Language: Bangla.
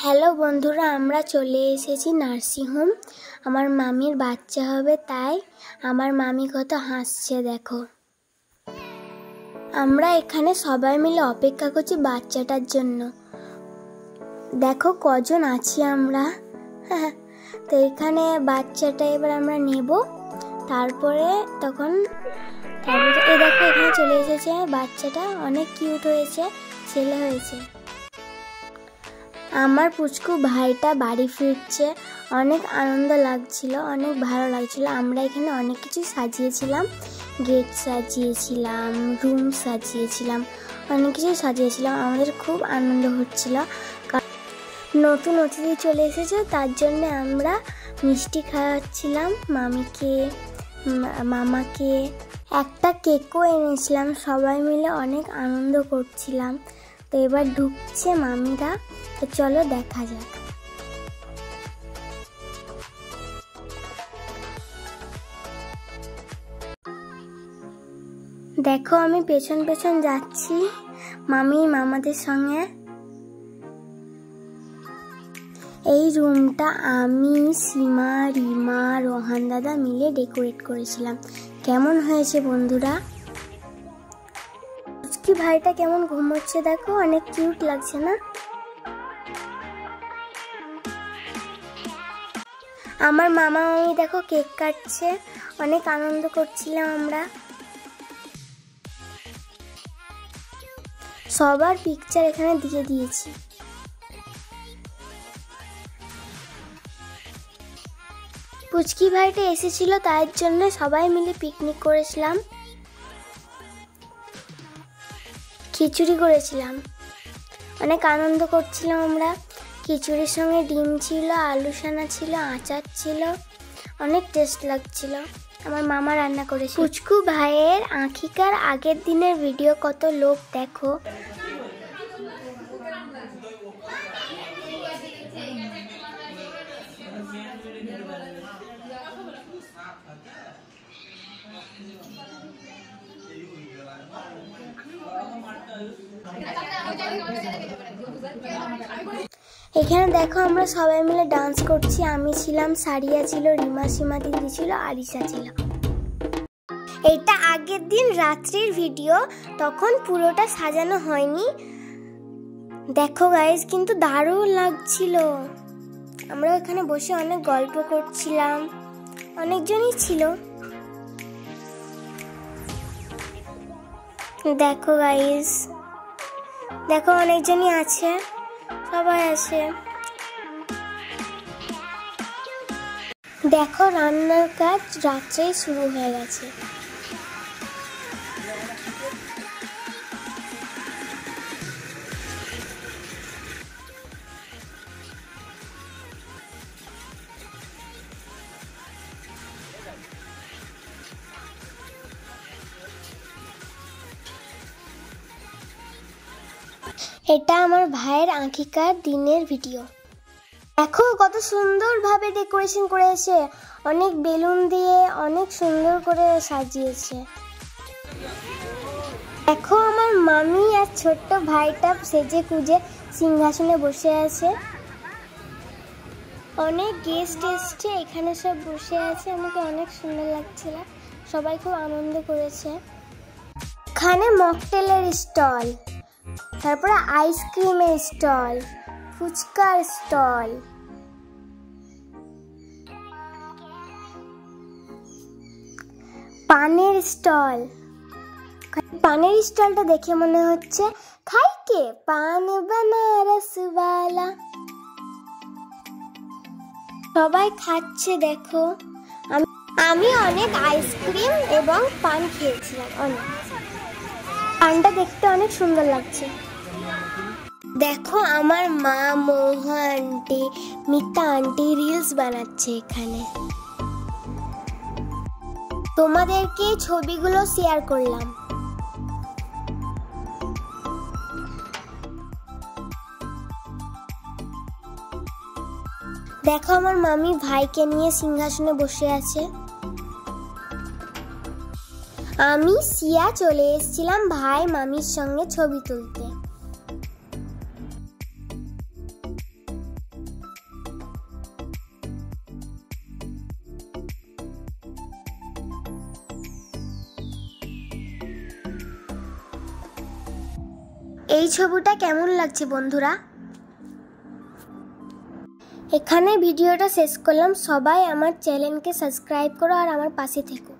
হ্যালো বন্ধুরা, আমরা চলে এসেছি নার্সিংহোম। আমার মামির বাচ্চা হবে, তাই আমার মামি কত হাসছে দেখো। আমরা এখানে সবাই মিলে অপেক্ষা করছি বাচ্চাটার জন্য। দেখো কজন আছি আমরা। তো এখানে বাচ্চাটা এবার আমরা নেব, তারপরে এই দেখো এখানে চলে এসেছে বাচ্চাটা। অনেক কিউট হয়েছে, ছেলে হয়েছে। আমার পুচকু ভাইটা বাড়ি ফিরছে, অনেক আনন্দ লাগছিল, অনেক ভালো লাগছিল। আমরা এখানে অনেক কিছু সাজিয়েছিলাম, গেট সাজিয়েছিলাম, রুম সাজিয়েছিলাম, অনেক কিছু সাজিয়েছিলাম। আমাদের খুব আনন্দ হচ্ছিল। নতুন অতিথি চলে এসেছে, তার জন্য আমরা মিষ্টি খাওয়াচ্ছিলাম মামিকে, মামাকে। একটা কেকও এনেছিলাম, সবাই মিলে অনেক আনন্দ করছিলাম। তো এবার ঢুকছে মামিরা, তো চলো দেখা যাক। দেখো আমি পেছন পেছন যাচ্ছি মামাদের সঙ্গে। এই রুমটা আমি, সীমা, রিমা, রোহান দাদা মিলে ডেকোরেট করেছিলাম। কেমন হয়েছে বন্ধুরা? পুচকি ভাইটা কেমন ঘুমোচ্ছে দেখো, অনেক কিউট লাগছে না? আমার মামা মামি দেখো কেক কাটছে, অনেক আনন্দ করছিলাম আমরা। সবার পিকচার এখানে দিয়ে দিয়েছি। পুচকি ভাইটা এসেছিল, তার জন্য সবাই মিলে পিকনিক করেছিলাম, খিচুড়ি করেছিলাম, অনেক আনন্দ করছিলাম আমরা। খিচুড়ির সঙ্গে ডিম ছিল, আলু সানা ছিল, আচার ছিল, অনেক টেস্ট লাগছিল। আমার মামা রান্না করেছে। পুচকু ভাইয়ের আঁখিকার আগের দিনের ভিডিও কত লোক দেখো। এখানে দেখো আমরা সবাই মিলে ডান্স করছি। আমি ছিলাম, সারিয়া ছিল, রিমা, সীমা দিদি ছিল, আরিশা ছিল। এটা আগের দিন রাত্রির ভিডিও, তখন পুরোটা সাজানো হয়নি। দেখো গাইস, কিন্তু দারুণ লাগছিল। আমরা এখানে বসে অনেক গল্প করছিলাম, অনেকজনই ছিল। দেখো গাইস, দেখো অনেকজনই আছে, সবাই আছে। দেখো রান্নার কাজ রাত্রেই শুরু হয়ে গেছে। এটা আমার ভাইয়ের আঁখিকার দিনের ভিডিও। দেখো কত সুন্দরভাবে ডেকোরেশন করেছে, অনেক বেলুন দিয়ে অনেক সুন্দর করে সাজিয়েছে। দেখো আমার মামি আর ছোট্ট ভাইটা সেজে কুজে সিংহাসনে বসে আছে। অনেক গেস্ট এসছে, এখানে সব বসে আছে, আমাকে অনেক সুন্দর লাগছিল, সবাই খুব আনন্দ করেছে। এখানে মকটেলের স্টল, তারপরে আইসক্রিমের স্টল, ফুচকার স্টল, পানের স্টল। পানের স্টলটা দেখে মনে হচ্ছে খাই কে পান বানারস ওয়ালা। সবাই খাচ্ছে দেখো। আমি অনেক আইসক্রিম এবং পান খেয়েছিলাম, অনেক। পানটা দেখতে অনেক সুন্দর লাগছে। দেখো আমার মা, Mouha aunty, Mita aunty reels বানাচ্ছে এখানে। তোমাদেরকে ছবিগুলো শেয়ার করলাম। দেখো আমার মামি ভাইকে নিয়ে সিংহাসনে বসে আছে। আমি সিয়া চলে এসেছিলাম ভাই মামির সঙ্গে ছবি তুলতে। এই ছবিটা কেমন লাগছে বন্ধুরা? এখানে ভিডিওটা শেষ করলাম। সবাই আমার চ্যানেলকে সাবস্ক্রাইব করো আর আমার পাশে থেকো।